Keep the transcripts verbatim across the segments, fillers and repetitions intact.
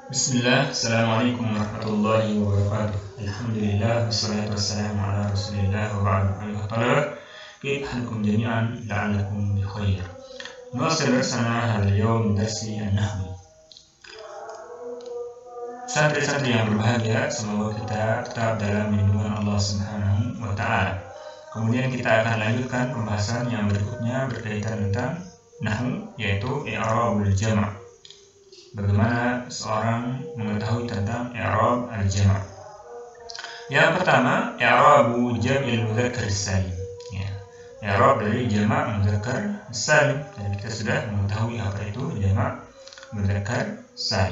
Bismillah, Assalamualaikum warahmatullahi wabarakatuh. Alhamdulillah, wassalatu wassalamu ala rasulillah wa ba'du. Ayuha talabah, كيف حالكم جميعا؟ لعلكم بخير. نواصل درسنا هذا اليوم درس النحو. Santri-santri yang berbahagia, semoga kita tetap dalam lindungan Allah Subhanahu wa Ta'ala. Kemudian kita akan lanjutkan pembahasan yang berikutnya berkaitan tentang nahwu, yaitu i'rabul jama'. Bagaimana seorang mengetahui tentang i'rab al-jama'. Yang pertama, i'rabu jam'il mudzakkar salim. Ya. I'rab dari jama' mudzakkar salim. Dan kita sudah mengetahui apa itu jama' mudzakkar salim.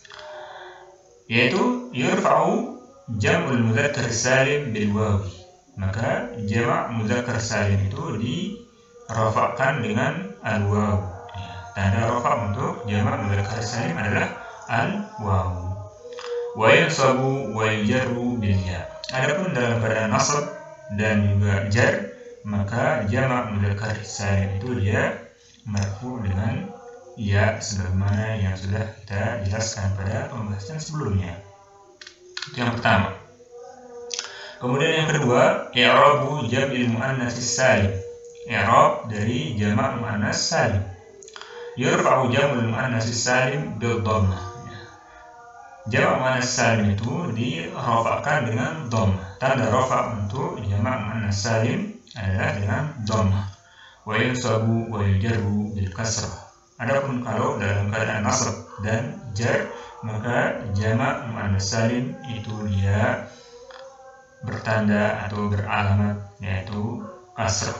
Yaitu yurfa'u jam'ul mudzakkar salim bil wawi. Maka jama' mudzakkar salim itu dirafa'kan dengan al-waw. Tanda rafa untuk jama' mudzakkar salim adalah al-waw. Wa yansabu wa yujarru bil ya. Adapun dalam keadaan nasab dan juga jar, maka jama' mudzakkar salim itu dia marfu dengan ya, sebagaimana yang sudah kita jelaskan pada pembahasan sebelumnya. Itu yang pertama. Kemudian yang kedua, i'rabu jam'il muannats salim. I'rab dari jama' muannats salim. Yurfa'u jam'ul muannats salim bil dhammah. Jama' muannats salim itu dirafa'kan dengan dhammah. Tanda rafa' untuk jama' muannats salim adalah dengan dhammah. Wa yansabu wa yujarru bil kasrah. Adapun kalau dalam keadaan nasab dan jar, maka jama' muannats salim itu dia bertanda atau beralamat yaitu kasrah.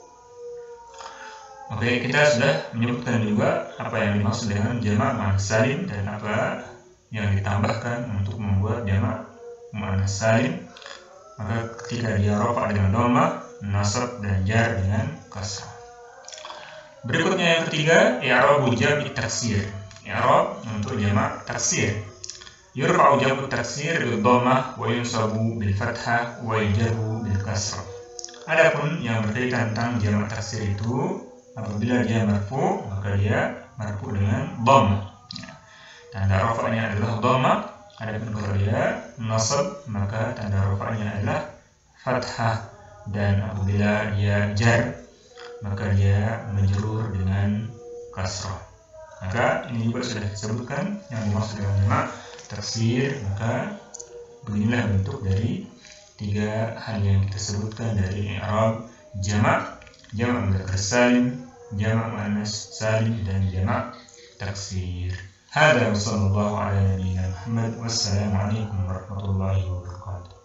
Oke, kita sudah menyebutkan juga apa yang dimaksud dengan jama' muannats salim dan apa yang ditambahkan untuk membuat jama' muannats salim. Maka ketika dia rafa' dengan dhammah, nasab dan jar dengan kasrah. Berikutnya yang ketiga, i'rabu jam'i taksir. I'rab untuk jama' taksir. Yurfa'u jam'u taksir bil dhammah wa yunsabu bil fathah wa yujarru bil kasrah. Adapun yang berkaitan tentang jama' taksir itu, apabila dia marfu, maka dia marfu dengan dhammah. Tanda rafa'nya adalah dhammah. Adapun kalau dia nasab, maka tanda rafa'nya adalah fathah. Dan apabila dia jar, maka dia majrur dengan kasrah. Maka ini juga sudah disebutkan yang dimaksud dengan jama' taksir. Maka beginilah bentuk dari tiga hal yang kita sebutkan dari i'rab jama', jama' mudzakkar salim, jama' muannats salim, dan jama' taksir. Hada wa sallallahu ala nabiyyina Muhammad. Wassalamu alaikum warahmatullahi wabarakatuh.